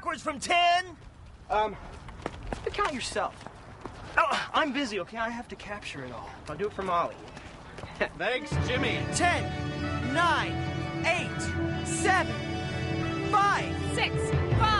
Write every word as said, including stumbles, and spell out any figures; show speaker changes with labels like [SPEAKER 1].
[SPEAKER 1] backwards from ten?
[SPEAKER 2] Um, count yourself.
[SPEAKER 1] Oh, I'm busy, okay? I have to capture it all. I'll do it for Molly.
[SPEAKER 2] Thanks, Jimmy.
[SPEAKER 1] Ten, nine, eight, seven, five,
[SPEAKER 3] Six, five.